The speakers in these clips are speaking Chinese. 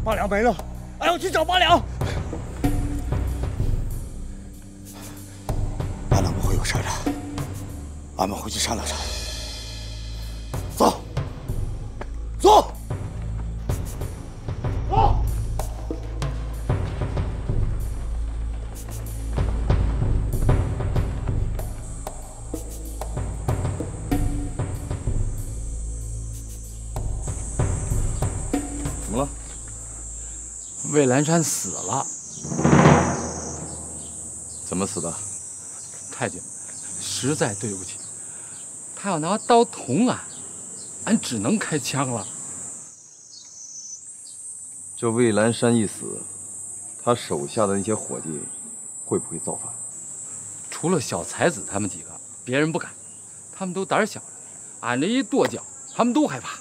八两没了，俺要去找八两。 八两不会有事的，俺们回去商量商量。走，走，走。 怎么了？ 魏兰山死了。 怎么死的？ 太监，实在对不起，他要拿刀捅俺，俺只能开枪了。 这魏兰山一死，他手下的那些伙计会不会造反？ 除了小才子他们几个，别人不敢，他们都胆小着。俺这一跺脚，他们都害怕。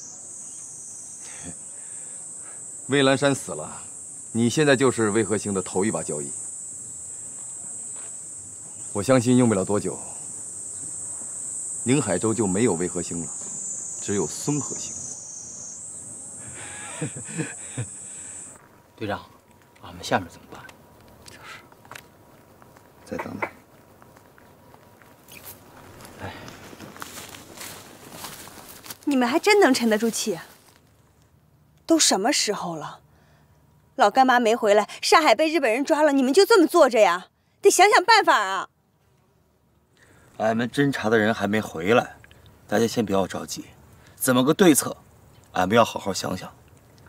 魏兰山死了，你现在就是渭河兴的头一把交椅。我相信用不了多久，宁海州就没有渭河兴了，只有孙河兴。 队长，俺们下面怎么办？ 就是，再等等。 哎， 你们还真能沉得住气。 都什么时候了，老干妈没回来，沙海被日本人抓了，你们就这么坐着呀？得想想办法啊！ 俺们侦查的人还没回来，大家先不要着急，怎么个对策，俺们要好好想想。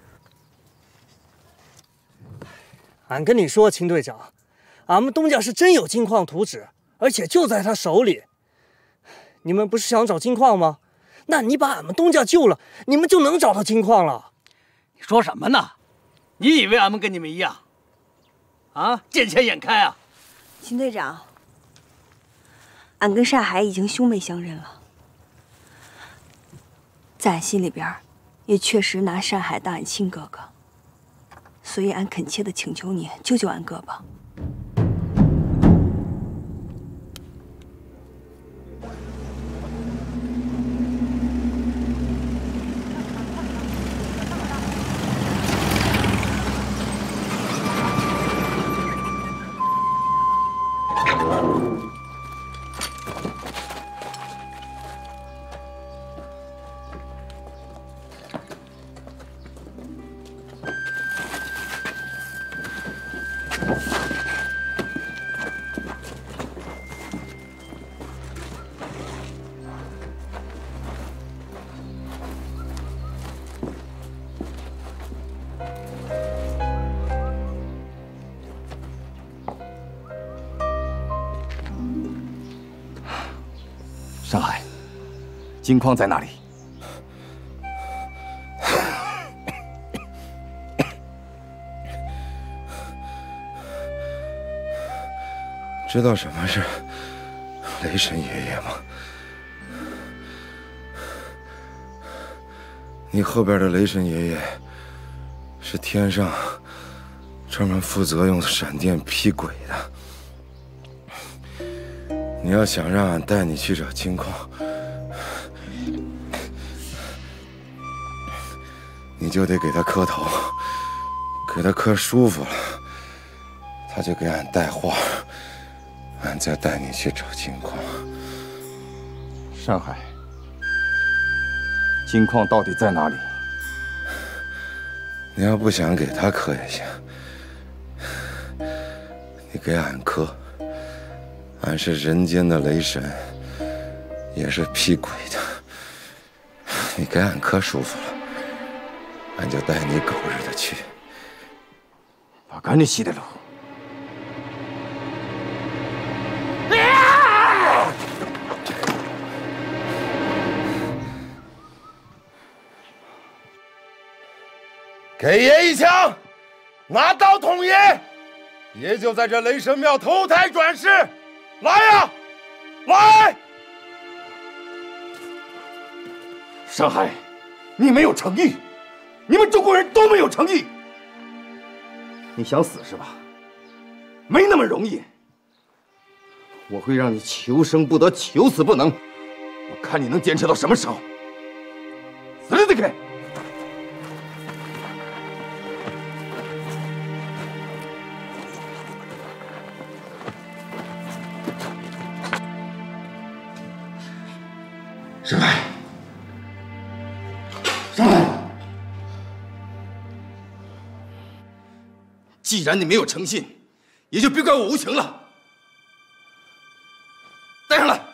俺跟你说，秦队长，俺们东家是真有金矿图纸，而且就在他手里。你们不是想找金矿吗？那你把俺们东家救了，你们就能找到金矿了。 你说什么呢？你以为俺们跟你们一样？啊，见钱眼开啊！ 秦队长，俺跟沙海已经兄妹相认了，在俺心里边，也确实拿沙海当俺亲哥哥，所以俺恳切的请求你救救俺哥吧。 上海，金矿在哪里？ 知道什么是雷神爷爷吗？你后边的雷神爷爷是天上专门负责用闪电劈鬼的。 你要想让俺带你去找金矿，你就得给他磕头，给他磕舒服了，他就给俺带话，俺再带你去找金矿。 上海，金矿到底在哪里？ 你要不想给他磕也行，你给俺磕。 俺是人间的雷神，也是劈鬼的。你给俺磕舒服了，俺就带你狗日的去。 我赶紧洗的路。 给爷一枪，拿刀捅爷，爷就在这雷神庙投胎转世。 来呀，来！ 上海，你没有诚意，你们中国人都没有诚意。你想死是吧？没那么容易。我会让你求生不得，求死不能。我看你能坚持到什么时候。死了得开！ 沈海，沈海，既然你没有诚信，也就别怪我无情了。带上来。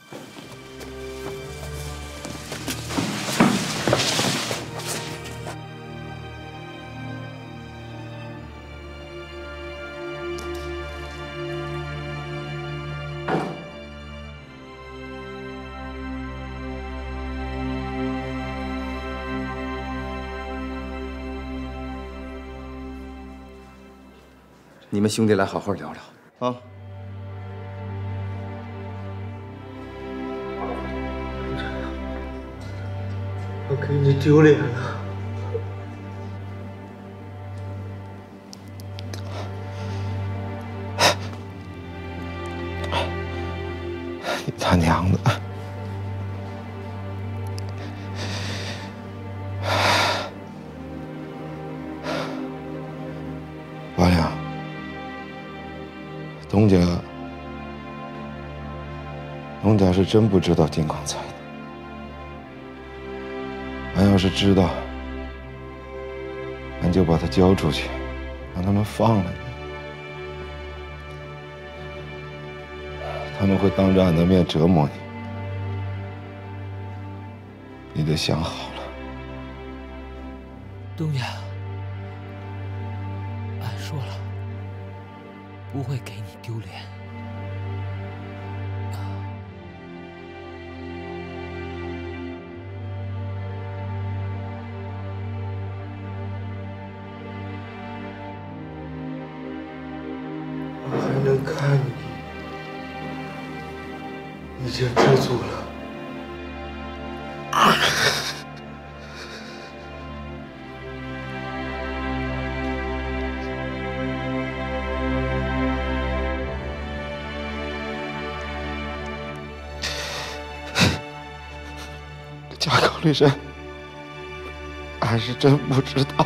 你们兄弟来好好聊聊啊！ 我给你丢脸了。 你他娘的！王亮，东家是真不知道金矿财的。俺要是知道，俺就把他交出去，让他们放了你。他们会当着俺的面折磨你，你得想好了。 东家，俺说了，不会给你丢脸。 我还能看你，已经知足了。 家口里人，俺是真不知道，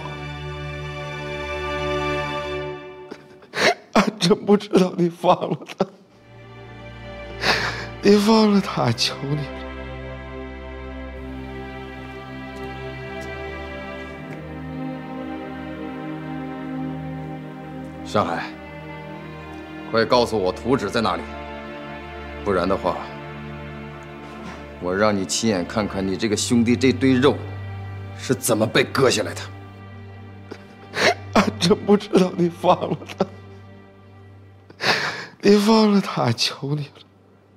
俺真不知道你放了他，你放了他，俺求你了。 上海，快告诉我图纸在哪里，不然的话，我让你亲眼看看你这个兄弟这堆肉是怎么被割下来的。 俺真不知道你放了他，你放了他，俺求你了。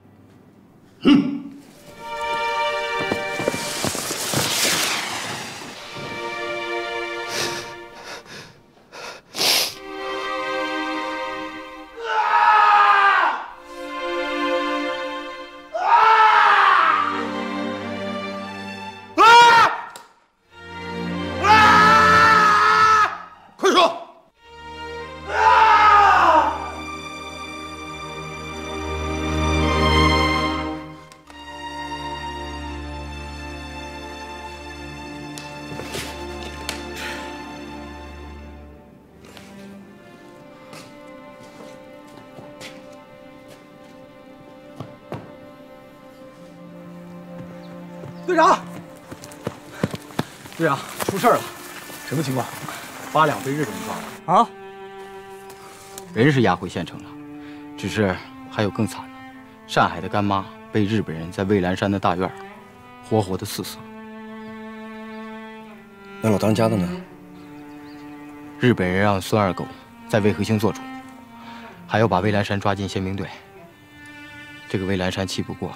队长，队长，出事了，什么情况？8两被日本人抓了啊！ 人是押回县城了，只是还有更惨的，单海的干妈被日本人在蔚蓝山的大院活活的刺死了。 那老当家的呢？ 日本人让孙二狗在渭河星做主，还要把蔚蓝山抓进宪兵队。这个蔚蓝山气不过。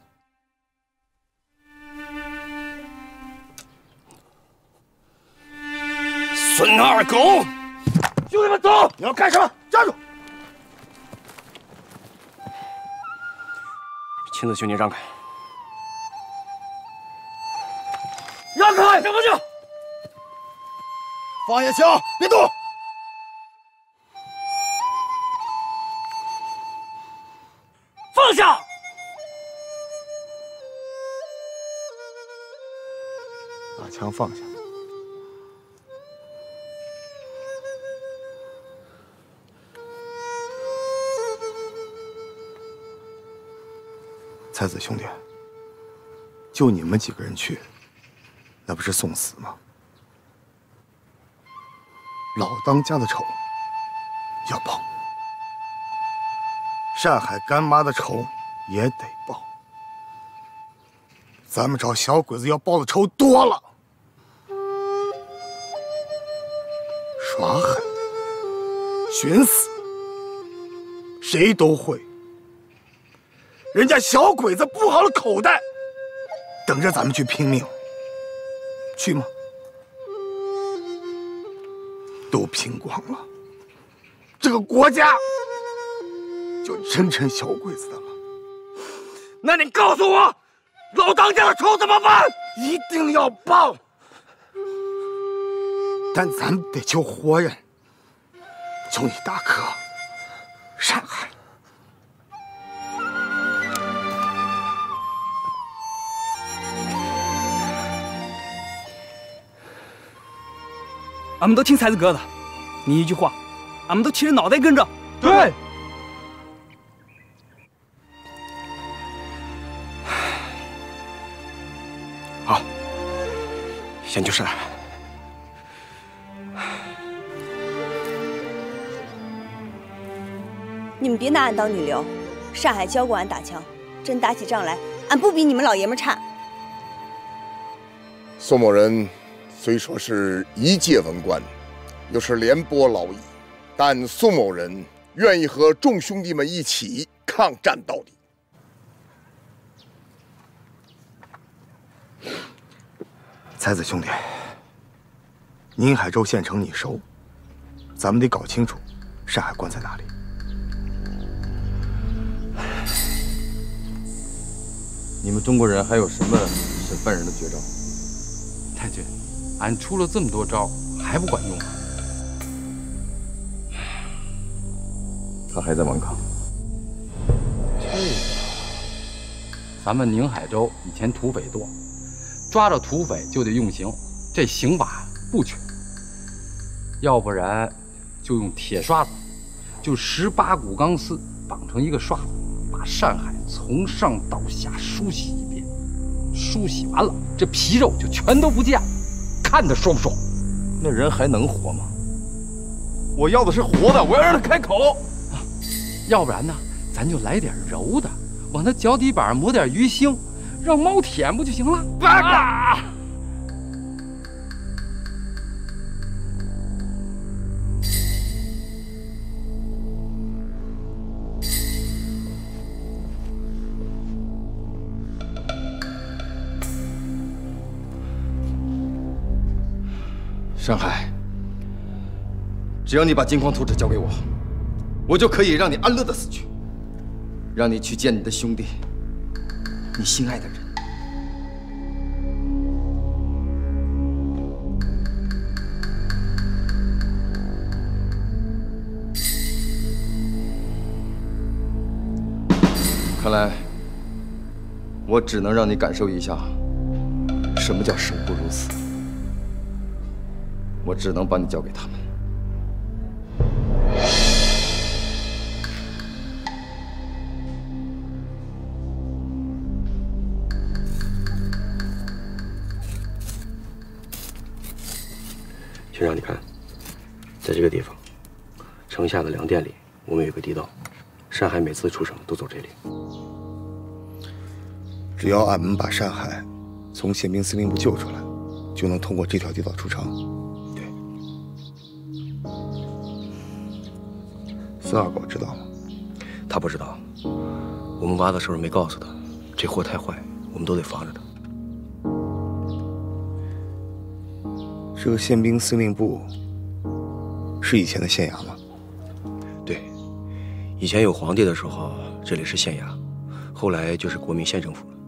孙二狗！兄弟们走！你要干什么？站住！ 青子兄弟，让开！ 让开！什么叫？放下枪，别动！放下！ 把枪放下。才子兄弟， 就你们几个人去，那不是送死吗？老当家的仇要报，上海干妈的仇也得报。咱们找小鬼子要报的仇多了，耍狠、寻死，谁都会。人家小鬼子布好了口袋，等着咱们去拼命，去吗？都拼光了，这个国家就真成小鬼子的了。那你告诉我，老当家的仇怎么办？一定要报，但咱得救活人，救你大哥上海。 俺们都听才子哥的，你一句话，俺们都提着脑袋跟着。对。 好，先救上海。 你们别拿俺当女流，上海教过俺打枪，真打起仗来，俺不比你们老爷们差。 宋某人虽说是一介文官，又是廉颇老矣，但宋某人愿意和众兄弟们一起抗战到底。 才子兄弟，宁海州县城你熟，咱们得搞清楚上海关在哪里。 你们中国人还有什么审犯人的绝招？ 太君，俺出了这么多招，还不管用啊？ 他还在顽抗。 咱们宁海州以前土匪多，抓着土匪就得用刑，这刑法不全。要不然就用铁刷子，就18股钢丝绑成一个刷子，把上海从上到下梳洗一遍。梳洗完了，这皮肉就全都不见了，看着爽不爽？ 那人还能活吗？我要的是活的，我要让他开口。 要不然呢，咱就来点柔的，往他脚底板抹点鱼腥，让猫舔不就行了？ 八嘎！ 上海，只要你把金矿图纸交给我，我就可以让你安乐的死去，让你去见你的兄弟，你心爱的人。看来，我只能让你感受一下什么叫生不如死。我只能把你交给他们。 学长，你看，在这个地方，城下的粮店里，我们有个地道，上海每次出城都走这里。 只要俺们把上海从宪兵司令部救出来，就能通过这条地道出城。对。孙二狗知道吗？ 他不知道，我们挖的时候没告诉他，这货太坏，我们都得防着他。 这个宪兵司令部是以前的县衙吗？ 对，以前有皇帝的时候，这里是县衙，后来就是国民县政府了。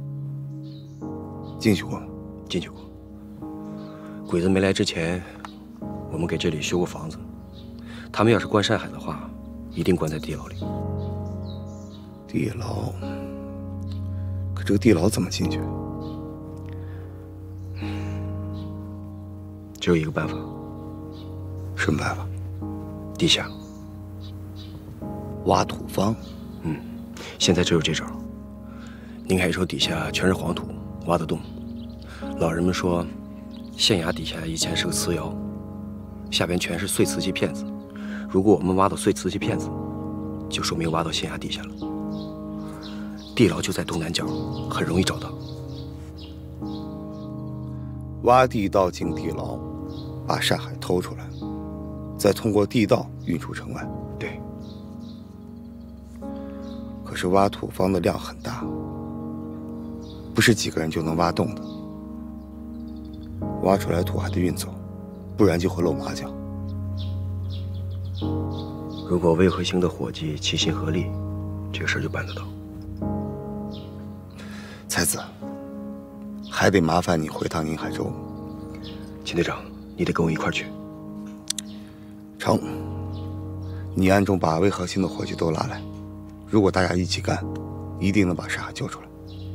进去过吗？ 进去过。鬼子没来之前，我们给这里修过房子。他们要是关上海的话，一定关在地牢里。 地牢？可这个地牢怎么进去？ 只有一个办法。 什么办法？ 地下。 挖土方？ 现在只有这招。宁海州底下全是黄土， 挖的洞。老人们说，县衙底下以前是个瓷窑，下边全是碎瓷器片子。如果我们挖到碎瓷器片子，就说明挖到县衙底下了。地牢就在东南角，很容易找到。 挖地道进地牢，把沙海偷出来，再通过地道运出城外。 对。 可是挖土方的量很大，不是几个人就能挖动的。挖出来土还得运走，不然就会露马脚。 如果魏慧星的伙计齐心合力，这个事儿就办得到。 才子，还得麻烦你回趟宁海州。 秦队长，你得跟我一块儿去。 成，你暗中把魏和兴的伙计都拉来，如果大家一起干，一定能把沙海救出来。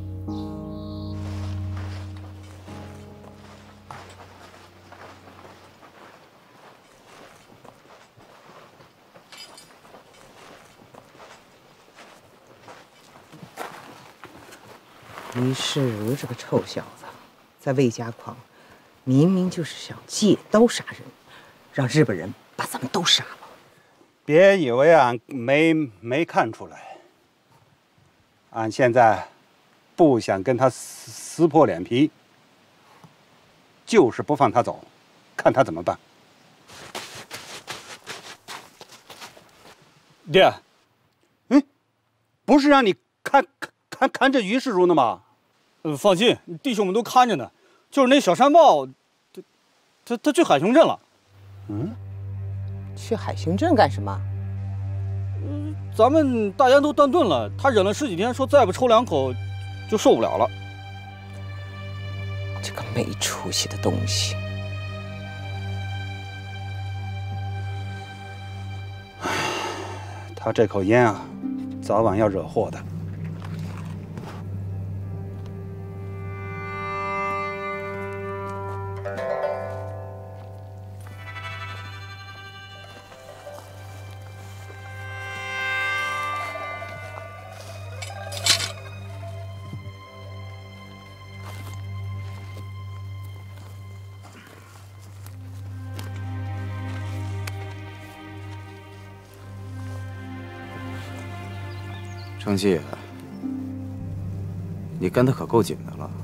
于世如这个臭小子，在魏家矿，明明就是想借刀杀人，让日本人把咱们都杀了。 别以为俺没看出来，俺现在不想跟他撕破脸皮，就是不放他走，看他怎么办。爹，不是让你看着于世如呢吗？ 放心，弟兄们都看着呢。就是那小山豹，他去海雄镇了。 去海雄镇干什么？ 咱们大烟都断顿了，他忍了10几天，说再不抽2口就受不了了。 这个没出息的东西！ 他这口烟啊，早晚要惹祸的。 程记，你跟得可够紧的了。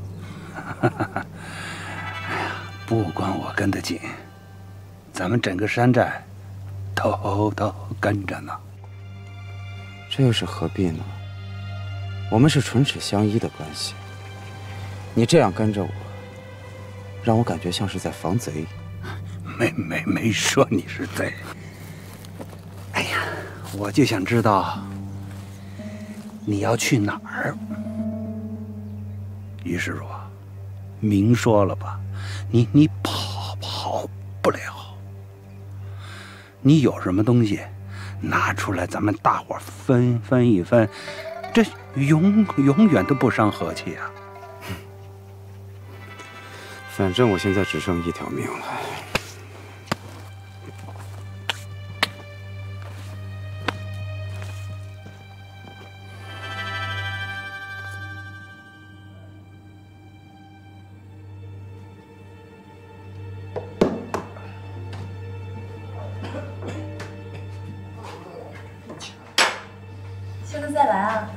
不光我跟得紧，咱们整个山寨都跟着呢。 这又是何必呢？我们是唇齿相依的关系。你这样跟着我，让我感觉像是在防贼。 没说你是贼。哎呀，我就想知道。你要去哪儿？于世如啊，明说了吧，你跑不了。你有什么东西，拿出来，咱们大伙分一分，这永远都不伤和气啊。 反正我现在只剩1条命了。 下次再来啊。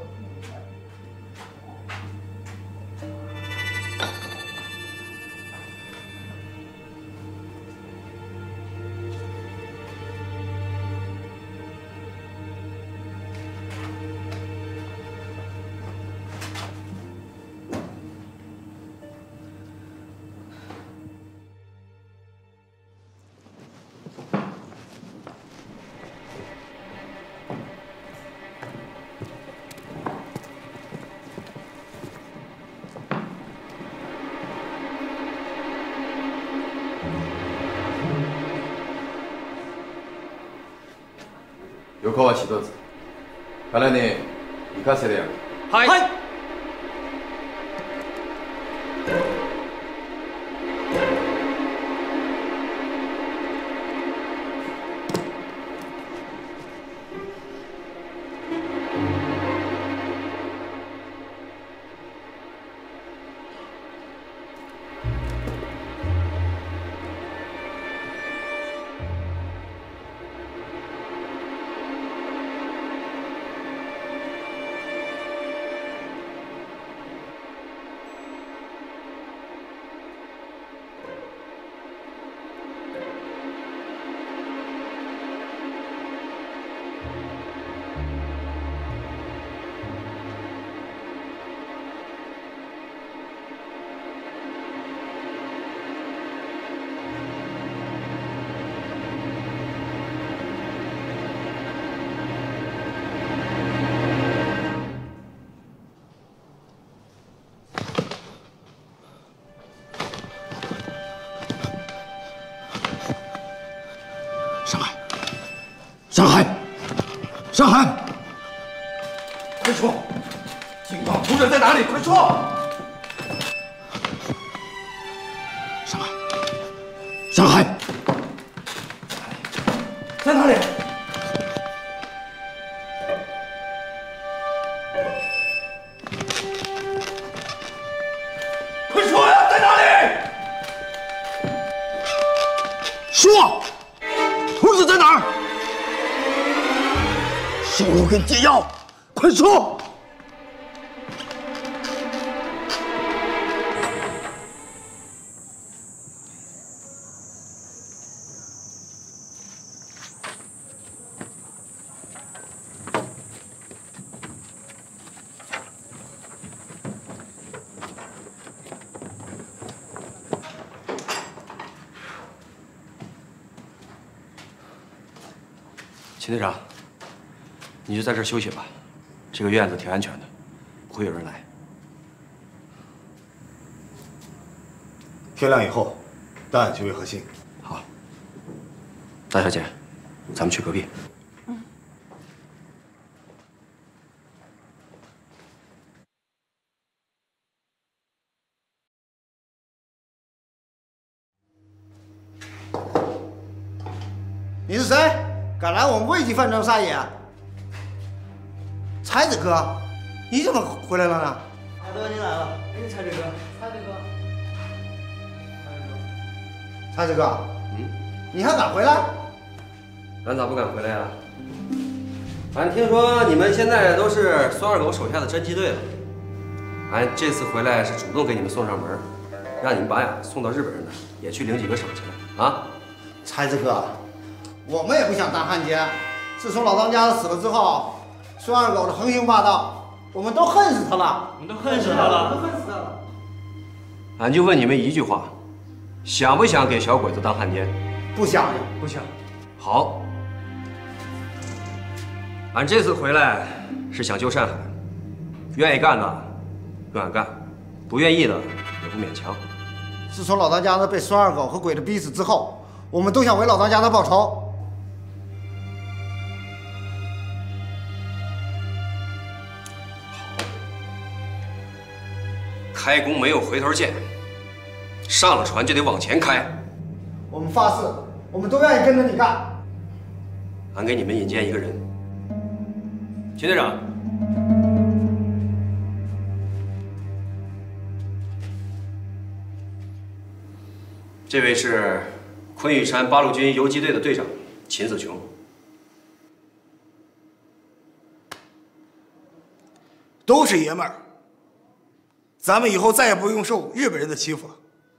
横川一つ。金に行かせてやる。 はい。 上海，上海，快说！金矿图纸在哪里？快说！上海，上海，在哪里？快说呀，在哪里？说，图纸在哪儿？收入跟解药，快说！ 秦队长，你就在这儿休息吧，这个院子挺安全的，不会有人来。 天亮以后，带俺去渭河新。 好，大小姐，咱们去隔壁。 你是谁？敢来我们魏记饭庄撒野？才子哥，你怎么回来了呢？ 大哥，你来了。哎，才子哥，才子哥， 才子哥，你还敢回来？ 俺咋不敢回来呀？俺听说你们现在都是孙二狗手下的侦缉队了，俺这次回来是主动给你们送上门，让你们把俺送到日本人那儿，也去领几个赏去了啊！ 才子哥，我们也不想当汉奸。自从老当家死了之后，孙二狗的横行霸道，我们都恨死他了。我们都恨死他了，都恨死他了。 俺就问你们一句话，想不想给小鬼子当汉奸？ 不想， 不想。 好，俺这次回来是想救善海，愿意干的跟俺干，不愿意的也不勉强。 自从老当家的被孙二狗和鬼子逼死之后，我们都想为老当家的报仇。 开弓没有回头箭，上了船就得往前开。 我们发誓，我们都愿意跟着你干。 俺给你们引荐一个人，秦队长，这位是昆玉山八路军游击队的队长秦子琼。 都是爷们儿，咱们以后再也不用受日本人的欺负了。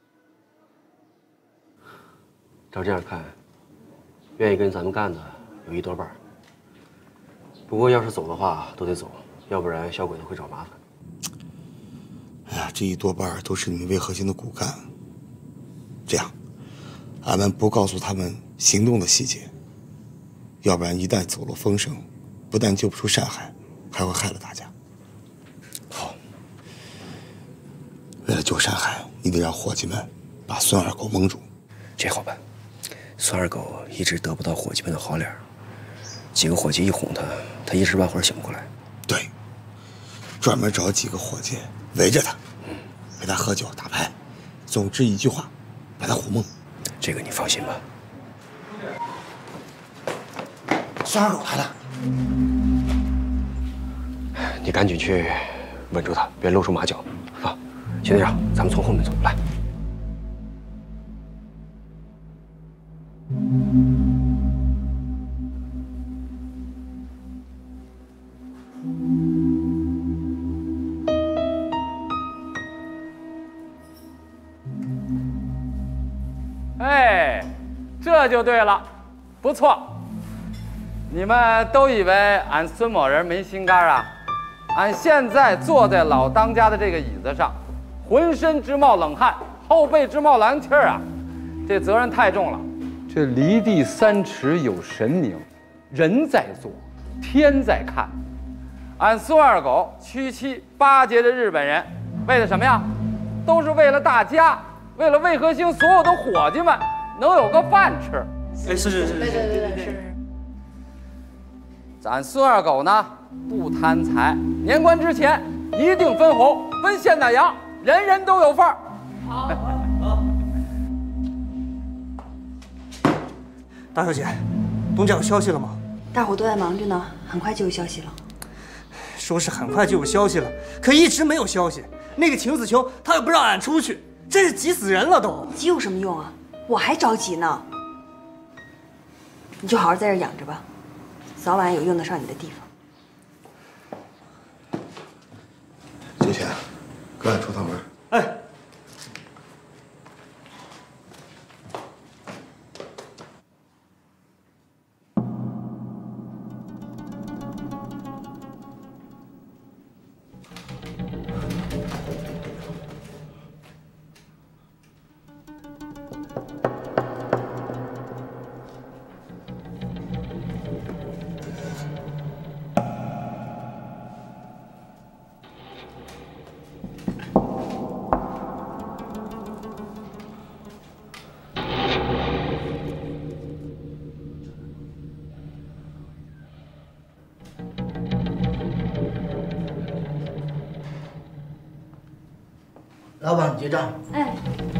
照这样看，愿意跟咱们干的有1多半。不过要是走的话，都得走，要不然小鬼子会找麻烦。 哎呀，这1多半都是你们魏核心的骨干。这样，俺们不告诉他们行动的细节，要不然一旦走漏风声，不但救不出善海，还会害了大家。好，为了救善海，你得让伙计们把孙二狗蒙住。 这好办，孙二狗一直得不到伙计们的好脸，几个伙计一哄他，他一时半会儿醒不过来。 对，专门找几个伙计围着他，陪他喝酒打牌，总之一句话，把他唬蒙。 这个你放心吧。 孙二狗来了， 你赶紧去稳住他，别露出马脚啊！秦队长，咱们从后面走，来。 哎，这就对了，不错。你们都以为俺孙某人没心肝啊？俺现在坐在老当家的这个椅子上，浑身直冒冷汗，后背直冒凉气儿啊！这责任太重了。这离地3尺有神明，人在做，天在看。俺孙二狗区七巴结的日本人，为了什么呀？都是为了大家，为了魏核星所有的伙计们能有个饭吃。 哎，是。 对。 咱孙二狗呢不贪财，年关之前一定分红，分现大洋，人人都有份儿。好。 大小姐，东家有消息了吗？ 大伙都在忙着呢，很快就有消息了。 说是很快就有消息了，可一直没有消息。那个秦子秋他又不让俺出去，真是急死人了都。 急有什么用啊？我还着急呢。你就好好在这养着吧，早晚有用得上你的地方。 金钱，跟俺出趟门。 哎。 老板结账。 哎。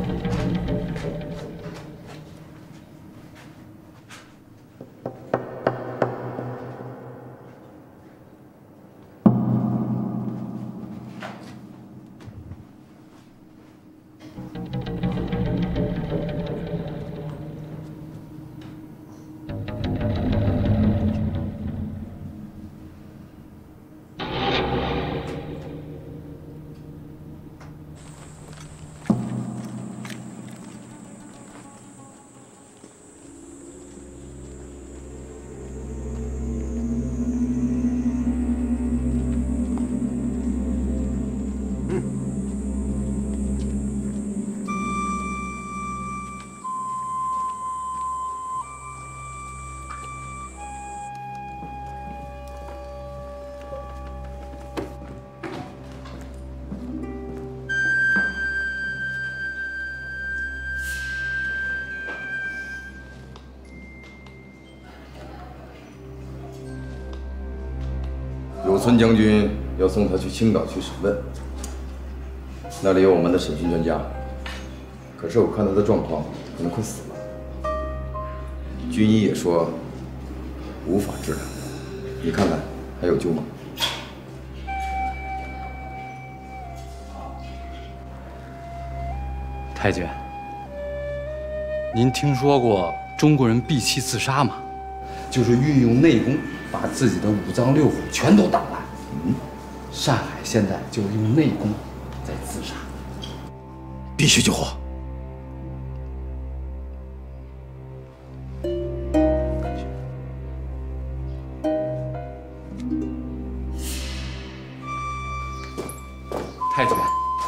有村将军要送他去青岛去审问，那里有我们的审讯专家。可是我看他的状况，可能快死了。军医也说无法治疗，你看看还有救吗？ 太君，您听说过中国人闭气自杀吗？就是运用内功，把自己的五脏六腑全都打烂。上海现在就是用内功在自杀， 必须救火。 太君，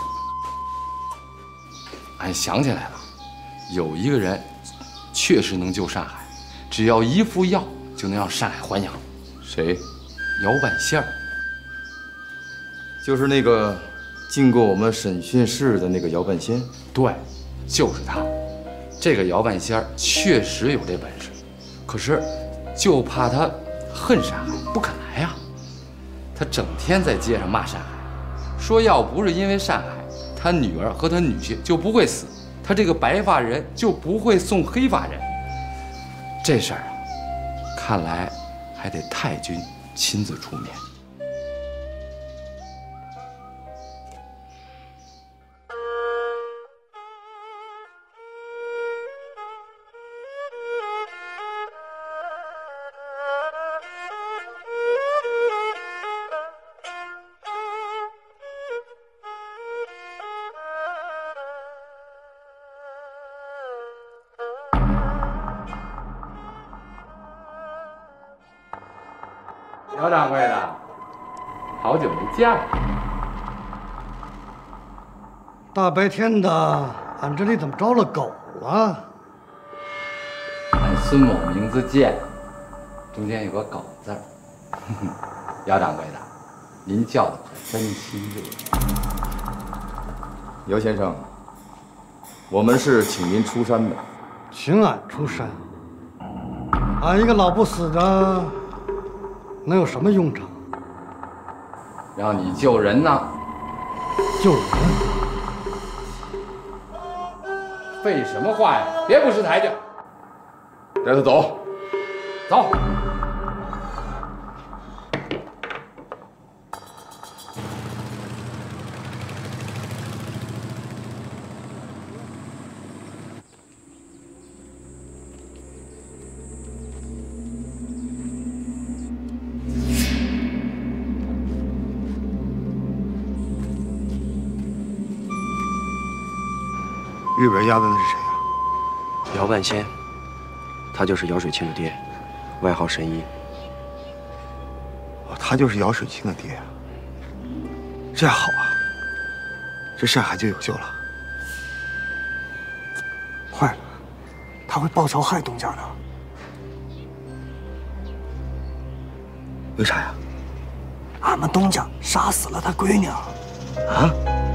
俺想起来了，有一个人确实能救上海，只要一副药就能让上海还阳。 谁？ 姚半仙儿。 就是那个进过我们审讯室的那个姚半仙。 对，就是他。这个姚半仙儿确实有这本事，可是就怕他恨上海，不肯来呀。他整天在街上骂上海，说要不是因为上海，他女儿和他女婿就不会死，他这个白发人就不会送黑发人。这事儿啊，看来还得太君亲自出面。姚掌柜的，好久不见了。 大白天的，俺这里怎么招了狗了？ 俺孙某名字贱，中间有个狗字儿。姚掌柜的，您叫的可真亲热。 姚先生，我们是请您出山的。 请俺出山？俺一个老不死的， 能有什么用场？ 让你救人呢。 救人？ 废什么话呀！别不识抬举。 带他走。 走。 日本人押的那是谁呀？ 姚万仙，他就是姚水清的爹，外号神医。 哦，他就是姚水清的爹啊。这好啊，这善海就有救了。 坏了，他会报仇害东家的。 为啥呀？ 俺们东家杀死了他闺女。 啊？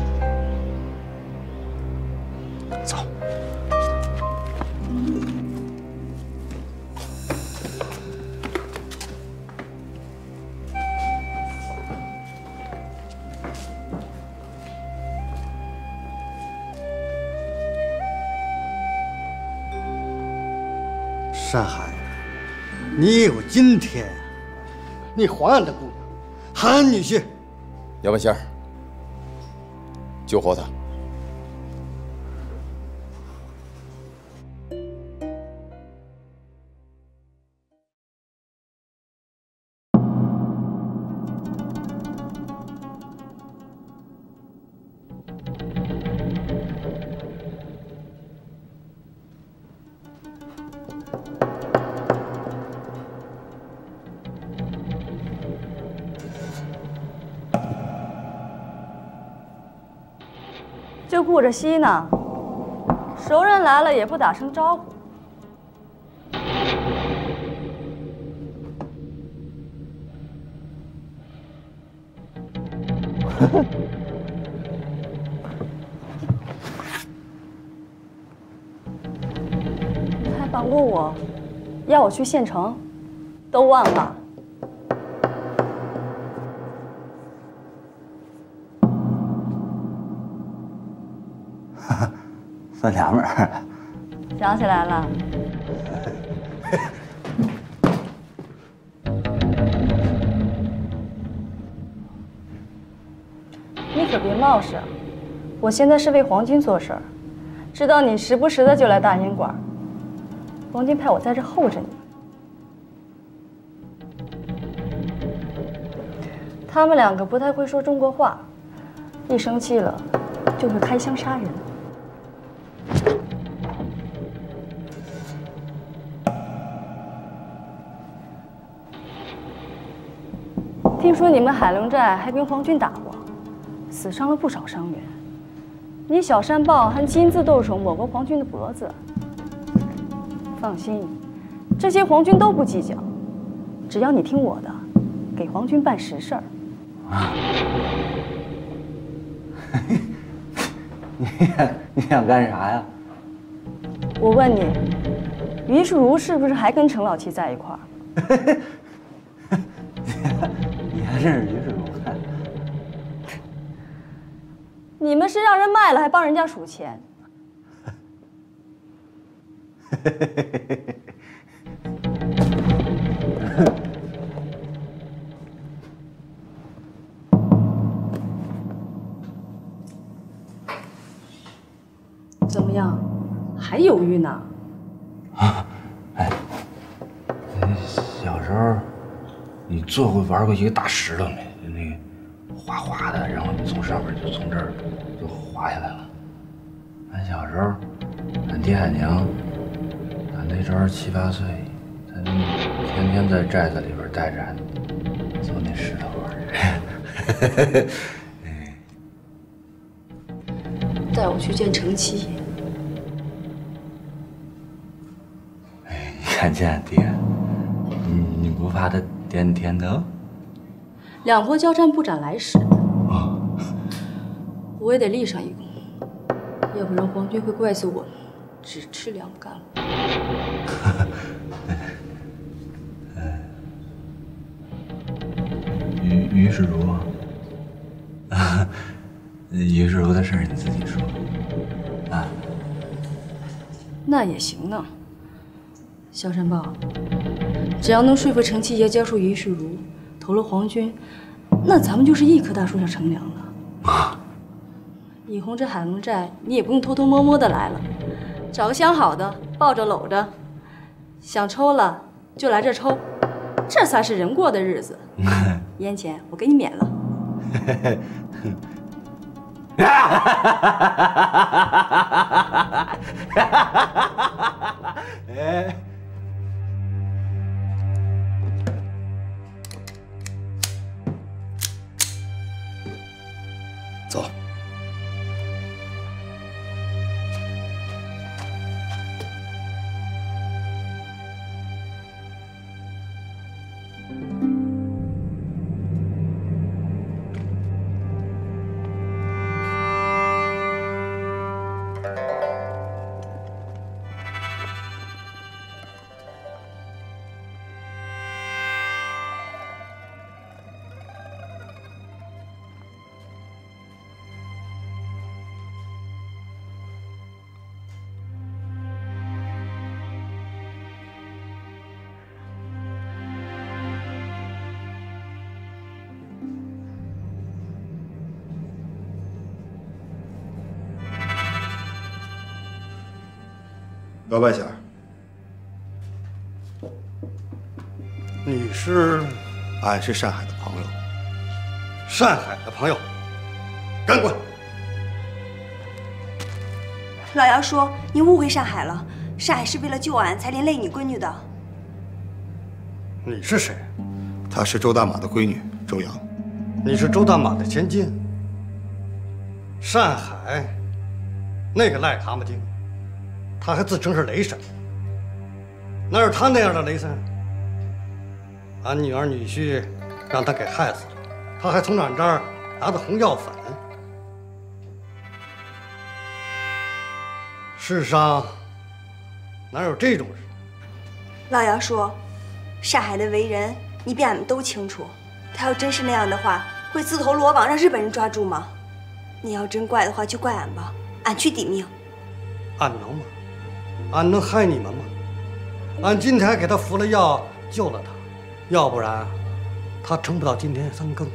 走。 山海，你也有今天呀！你还俺这姑娘，还俺女婿。 姚万仙儿，救活他。 就顾着吸呢，熟人来了也不打声招呼。还绑过我，要我去县城，都忘了。 算娘们儿， 想起来了。你可别冒失，我现在是为皇军做事儿，知道你时不时的就来大烟馆，皇军派我在这候着你。他们两个不太会说中国话，一生气了就会开枪杀人。听说你们海龙寨还跟皇军打过，死伤了不少伤员。你小山豹还亲自动手抹过皇军的脖子。放心，这些皇军都不计较，只要你听我的，给皇军办实事儿。 啊！你想干啥呀？ 我问你，于世如是不是还跟程老七在一块儿？ 你还认识于世如？ 你们是让人卖了，还帮人家数钱。怎么样，还犹豫呢？ 哎，小时候你做过玩过一个大石头没？就那个滑滑的，然后你从上面就从这儿就滑下来了。俺小时候，俺爹俺娘，俺那时候7、8岁，他们天天在寨子里边带着俺做那石头玩。 带我去见程七。 你看见俺爹，你不怕他点你天头？ 两国交战不斩来使，我也得立上一功，要不然皇军会怪罪我只吃2不干了。 于世如？于世如的事儿你自己说啊。 那也行呢。小山豹，只要能说服程七爷交出于世如，投了皇军，那咱们就是一棵大树上乘凉了。以后这海龙寨你也不用偷偷摸摸的来了，找个相好的抱着搂着，想抽了就来这抽，这才是人过的日子。烟钱我给你免了。 哎， 走。 老半仙儿，你是？俺是单海的朋友。单海的朋友，赶滚！ 老姚说你误会单海了，单海是为了救俺才连累你闺女的。 你是谁？ 她是周大马的闺女周阳。 你是周大马的千金。单海，那个癞蛤蟆精，他还自称是雷神。哪有他那样的雷神？俺女儿女婿让他给害死了，他还从俺这儿拿的红药粉。世上哪有这种人？ 老姚说，单海的为人你比俺们都清楚。他要真是那样的话，会自投罗网让日本人抓住吗？你要真怪的话，就怪俺吧，俺去抵命。 俺能吗？俺能害你们吗？俺今天还给他服了药，救了他，要不然他撑不到今天3更。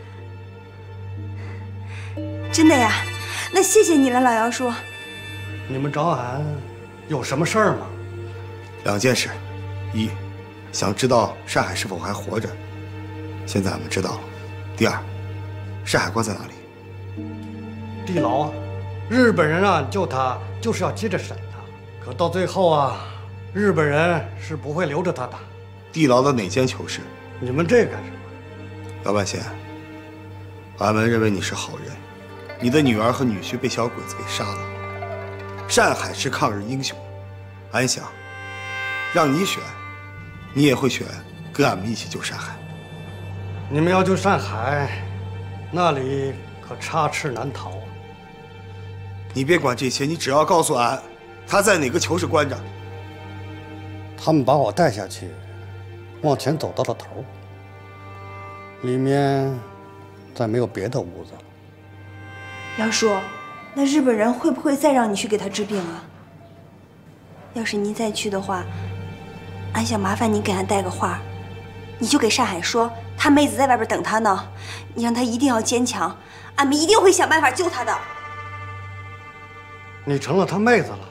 真的呀？那谢谢你了，老姚叔。 你们找俺有什么事儿吗 ？2件事：一，想知道单海是否还活着，现在俺们知道了；第二，单海关在哪里？ 地牢啊！日本人让俺救他，就是要接着审他。可到最后啊，日本人是不会留着他的。 地牢的哪间囚室？ 你们这干什么？ 老半仙，俺们认为你是好人，你的女儿和女婿被小鬼子给杀了。单海是抗日英雄，俺想让你选，你也会选跟俺们一起救单海。 你们要救单海，那里可插翅难逃。 你别管这些，你只要告诉俺，他在哪个囚室关着。 他们把我带下去，往前走到了头，里面再没有别的屋子了。 姚叔，那日本人会不会再让你去给他治病啊？要是您再去的话，俺想麻烦您给俺带个话，你就给单海说，他妹子在外边等他呢，你让他一定要坚强，俺们一定会想办法救他的。 你成了他妹子了。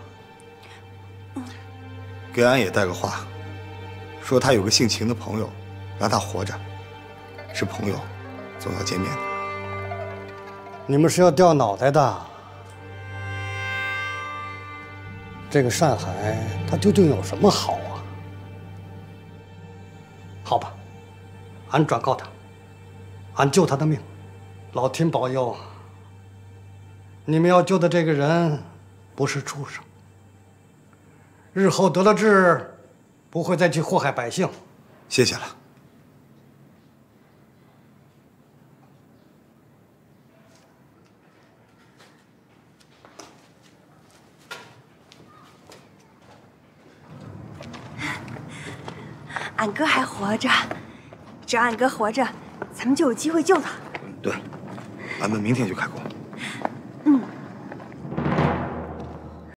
给俺也带个话，说他有个姓秦的朋友，让他活着。是朋友，总要见面的。 你们是要掉脑袋的。这个单海他究竟有什么好啊？好吧，俺转告他，俺救他的命，老天保佑，你们要救的这个人不是畜生，日后得了志，不会再去祸害百姓。 谢谢了。 俺哥还活着，只要俺哥活着， 咱们就有机会救他。 对，俺们明天就开工。 嗯。